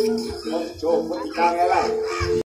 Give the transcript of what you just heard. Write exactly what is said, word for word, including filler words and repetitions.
โชว์พฤติกรรมไงล่ะ